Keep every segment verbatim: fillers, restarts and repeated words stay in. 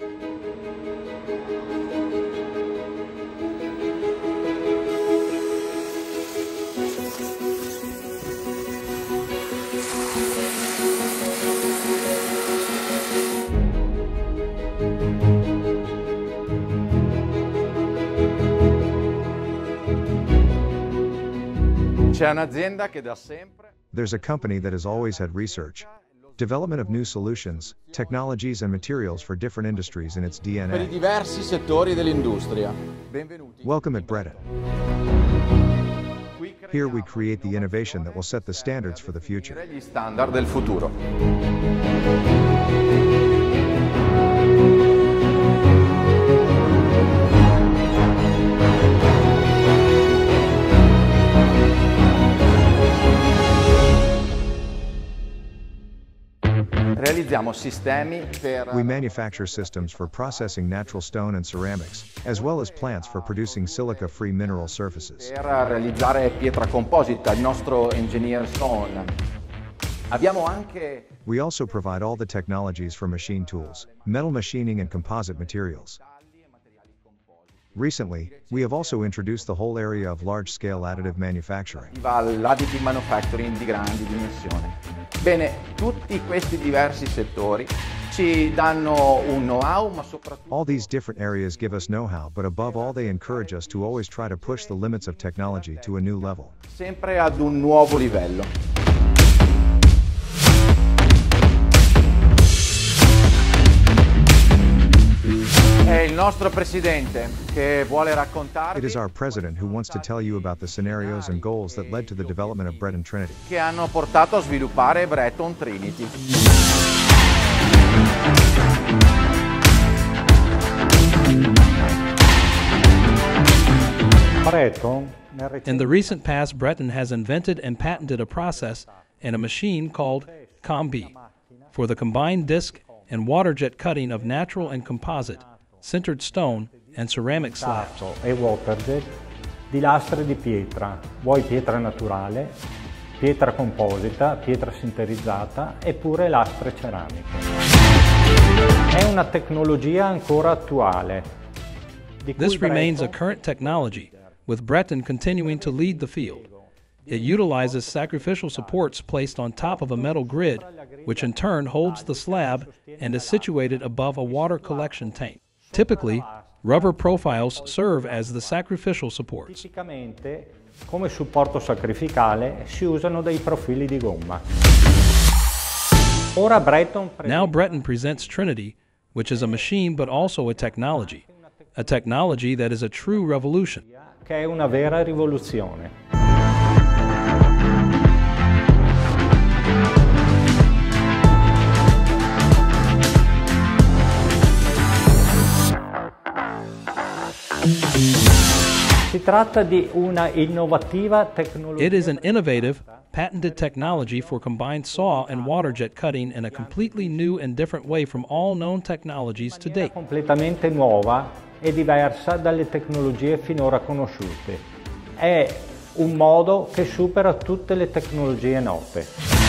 There's a company that has always had research, development of new solutions, technologies and materials for different industries in its D N A. Welcome at Breton. Here we create the innovation that will set the standards for the future. We manufacture systems for processing natural stone and ceramics, as well as plants for producing silica-free mineral surfaces. Per realizzare pietra composita, il nostro engineer stone. Abbiamo anche... We also provide all the technologies for machine tools, metal machining and composite materials. Recently, we have also introduced the whole area of large-scale additive manufacturing. L'additive manufacturing di grandi dimensioni. Bene, tutti questi diversi settori ci danno un know-how, ma soprattutto... All these different areas give us know-how, but above all they encourage us to always try to push the limits of technology to a new level. Sempre ad un nuovo livello. È il nostro presidente che vuole raccontarvi. It is our president who wants to tell you about the scenarios and goals that led to the development of Breton Trinity. Che hanno portato a sviluppare Breton Trinity. In the recent past, Breton has invented and patented a process and a machine called combi for the combined disc and waterjet cutting of natural and composite, sintered stone and ceramic slabs. E Waterjet di lastre di pietra, vuoi pietra naturale, pietra composita, pietra sinterizzata eppure lastre ceramiche. È una tecnologia ancora attuale. This remains a current technology, with Breton continuing to lead the field. It utilizes sacrificial supports placed on top of a metal grid, which in turn holds the slab and is situated above a water collection tank. Typically, rubber profiles serve as the sacrificial supports. Tipicamente, come supporto sacrificale, si usano dei profili di gomma. Ora Breton Now Breton presents Trinity, which is a machine but also a technology. A technology that is a true revolution. Che è una vera rivoluzione. Si tratta di una innovativa tecnologia. It is an innovative, patented technology for combined saw and waterjet cutting in a completely new and different way from all known technologies to date. Completamente nuova e diversa dalle tecnologie finora conosciute. È un modo che supera tutte le tecnologie note.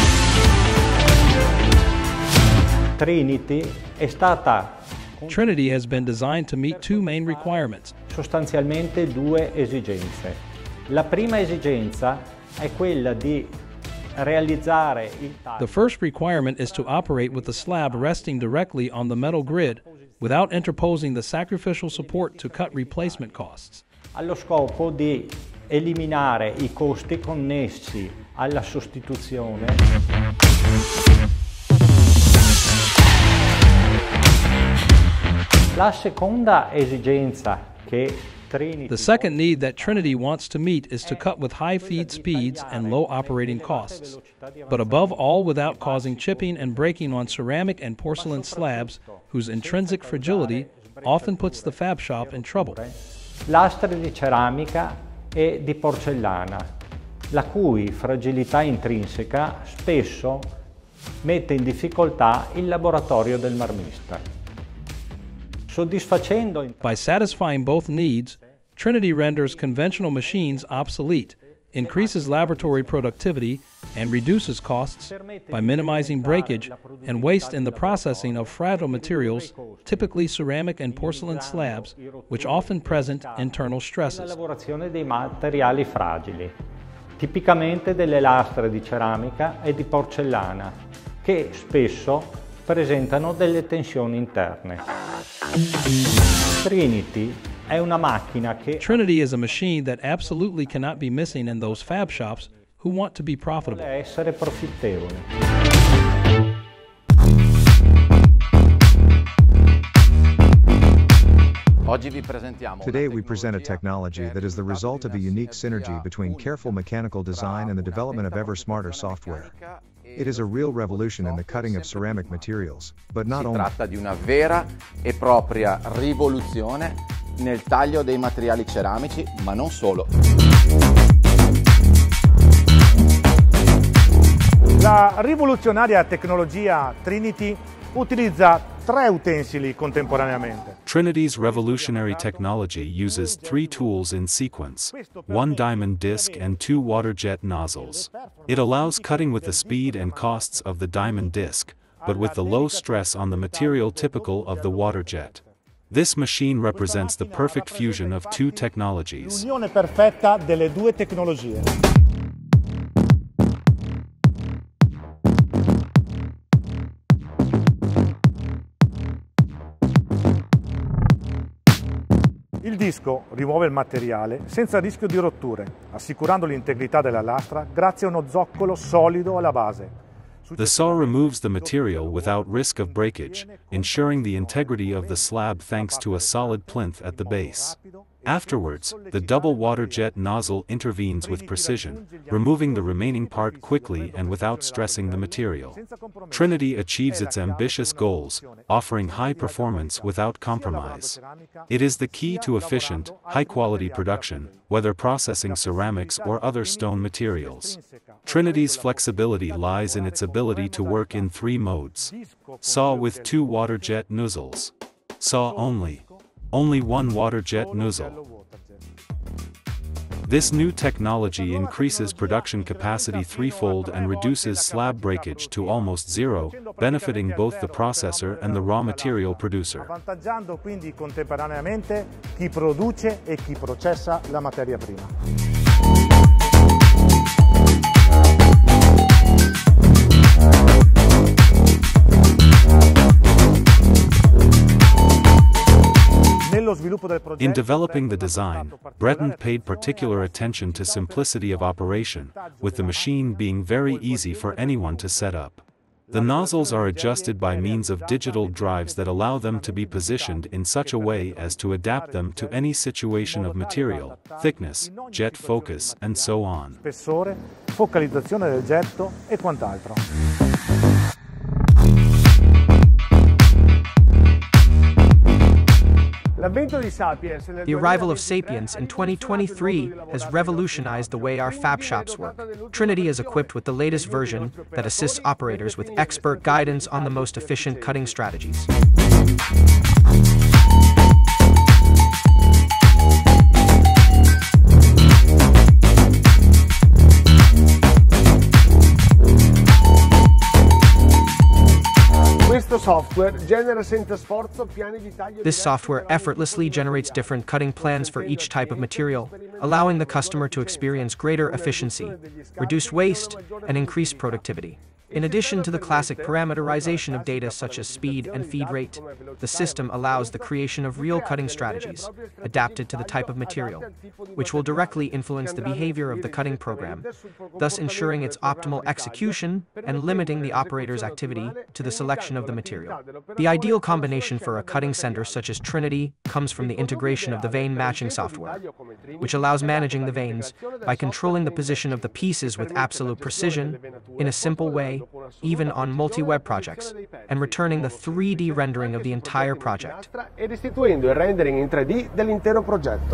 Trinity è stata Trinity has been designed to meet two main requirements. Sostanzialmente due esigenze. La prima esigenza è quella di realizzare il taglio. The first requirement is to operate with the slab resting directly on the metal grid without interposing the sacrificial support to cut replacement costs. Allo scopo di eliminare i costi connessi alla sostituzione. La seconda esigenza che Trinity The second need that Trinity wants to meet is to cut with high feed speeds and low operating costs, but above all without causing chipping and breaking on ceramic and porcelain slabs whose intrinsic fragility often puts the fab shop in trouble. Lastre di ceramica e di porcellana, la cui fragilità intrinseca spesso mette in difficoltà il laboratorio del marmista. By satisfying both needs, Trinity renders conventional machines obsolete, increases laboratory productivity, and reduces costs by minimizing breakage and waste in the processing of fragile materials, typically ceramic and porcelain slabs, which often present internal stresses. Lavorazione dei materiali fragili, tipicamente delle lastre di ceramica e di porcellana, che spesso presentano delle tensioni interne. Trinity è una macchina che Trinity is a machine that absolutely cannot be missing in those fab shops who want to be profitable. vuole essere profittevole. Today we present a technology that is the result of a unique synergy between careful mechanical design and the development of ever smarter software. It is a real revolution in the cutting of ceramic materials, but not only. Si tratta di una vera e propria rivoluzione nel taglio dei materiali ceramici, ma non solo. La rivoluzionaria tecnologia Trinity utilizza tre utensili contemporaneamente. Trinity's revolutionary technology uses three tools in sequence, one diamond disc and two waterjet nozzles. It allows cutting with the speed and costs of the diamond disc, but with the low stress on the material typical of the waterjet. This machine represents the perfect fusion of two technologies. L'unione perfetta delle due tecnologie. Il disco rimuove il materiale senza rischio di rotture, assicurando l'integrità della lastra grazie a uno zoccolo solido alla base. The saw removes the material without risk of breakage, ensuring the integrity of the slab thanks to a solid plinth at the base. Afterwards, the double waterjet nozzle intervenes with precision, removing the remaining part quickly and without stressing the material. Trinity achieves its ambitious goals, offering high performance without compromise. It is the key to efficient, high-quality production, whether processing ceramics or other stone materials. Trinity's flexibility lies in its ability to work in three modes. Saw with two waterjet nozzles. Saw only. Only one waterjet nozzle. This new technology increases production capacity threefold and reduces slab breakage to almost zero, benefiting both the processor and the raw material producer. Avvantaggiando quindi contemporaneamente chi produce e chi processa la materia prima. In developing the design, Breton paid particular attention to simplicity of operation, with the machine being very easy for anyone to set up. The nozzles are adjusted by means of digital drives that allow them to be positioned in such a way as to adapt them to any situation of material, thickness, jet focus, and so on. Spessore, focalizzazione del getto e quant'altro. The arrival of Sapiens in twenty twenty-three has revolutionized the way our fab shops work. Trinity is equipped with the latest version that assists operators with expert guidance on the most efficient cutting strategies. This software effortlessly generates different cutting plans for each type of material, allowing the customer to experience greater efficiency, reduced waste, and increased productivity. In addition to the classic parameterization of data such as speed and feed rate, the system allows the creation of real cutting strategies, adapted to the type of material, which will directly influence the behavior of the cutting program, thus ensuring its optimal execution and limiting the operator's activity to the selection of the material. The ideal combination for a cutting center such as Trinity comes from the integration of the vein matching software, which allows managing the veins by controlling the position of the pieces with absolute precision, in a simple way, even on multi-web projects, and returning the three D rendering of the entire project. E restituendo il rendering in tre D dell'intero progetto.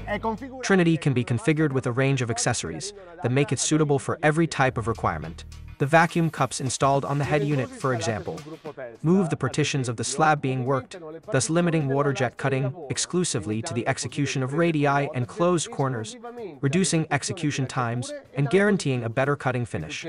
Trinity can be configured with a range of accessories that make it suitable for every type of requirement. The vacuum cups installed on the head unit, for example, move the partitions of the slab being worked, thus limiting waterjet cutting exclusively to the execution of radii and closed corners, reducing execution times and guaranteeing a better cutting finish.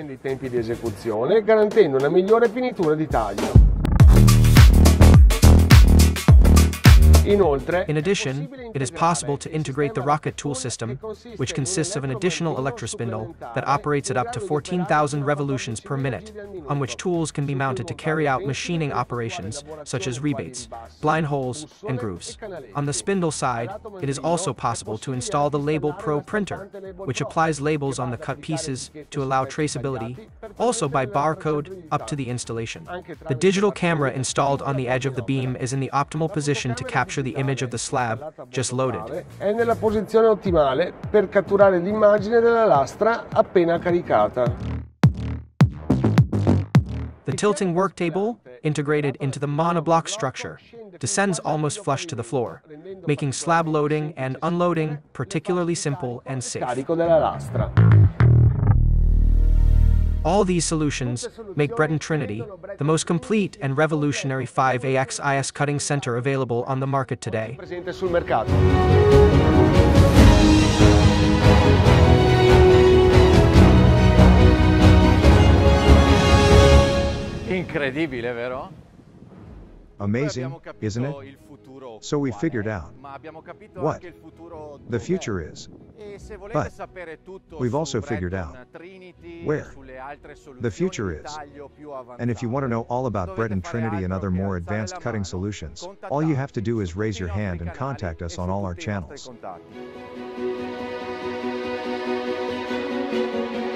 In addition, it is possible to integrate the rocket tool system, which consists of an additional electrospindle that operates at up to fourteen thousand revolutions per minute, on which tools can be mounted to carry out machining operations such as rebates, blind holes, and grooves. On the spindle side, it is also possible to install the Label Pro printer, which applies labels on the cut pieces to allow traceability, also by barcode, up to the installation. The digital camera installed on the edge of the beam is in the optimal position to capture the image of the slab just loaded. È nella posizione ottimale per catturare l'immagine della lastra appena caricata. The tilting work table, integrated into the monobloc structure, descends almost flush to the floor, making slab loading and unloading particularly simple and safe. All these solutions make Breton Trinity the most complete and revolutionary five axis cutting center available on the market today. Incredibile, vero? Amazing, isn't it? So we figured out what the future is. But we've also figured out where the future is. And if you want to know all about Breton Trinity and other more advanced cutting solutions, all you have to do is raise your hand and contact us on all our channels.